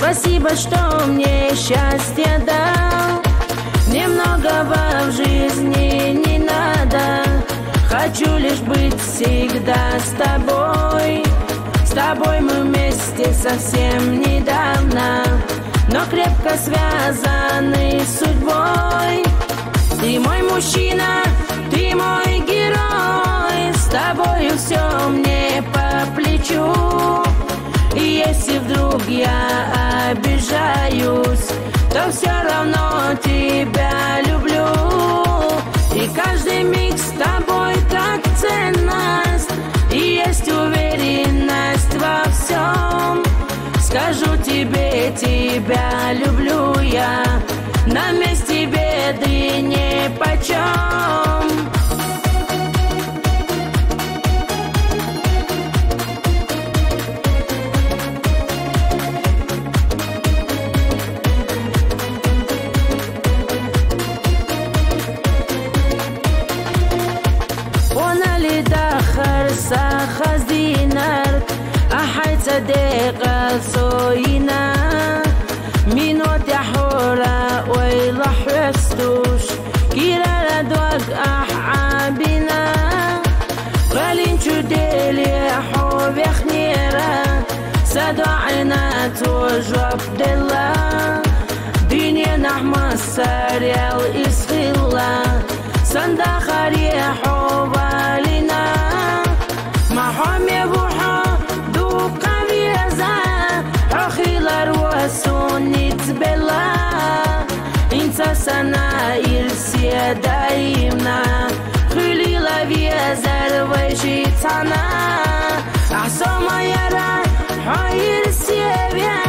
Спасибо, что мне счастье дал. Мне многого в жизни не надо. Хочу лишь быть всегда с тобой. С тобой мы вместе совсем недавно, но крепко связаны судьбой. Ты мой мужчина, ты мой герой. С тобою все мне по плечу. И если вдруг я обижаюсь, то все равно тебя люблю. И каждый миг с тобой как ценность, и есть уверенность во всем. Скажу тебе, тебя люблю я, на месте беды нипочем. خزينك أحد صديق صوينا منوت حورا ويلح وستوش كيرا لدوك أحعابنا غالين شديلي حوب يخنيرا سدعنا توجب دلا دنيا نحمى السريال إسخيلا صندخري حوبالنا محامي بوحا دوقا بيزا أخيلر وسونيت بلا إنسا سنا إرسيا دايمنا خليلا بيزا ويجيتانا أحسما يرى حيرسيا بيا